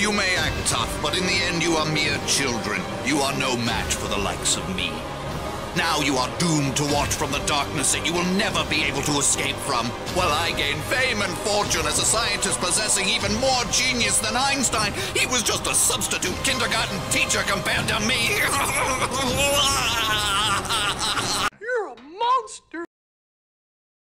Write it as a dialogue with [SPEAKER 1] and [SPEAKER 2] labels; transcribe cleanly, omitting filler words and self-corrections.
[SPEAKER 1] You may act tough, but in the end you are mere children. You are no match for the likes of me. Now you are doomed to watch from the darkness that you will never be able to escape from, while I gain fame and fortune as a scientist possessing even more genius than Einstein. He was just a substitute kindergarten teacher compared to me.
[SPEAKER 2] You're a monster.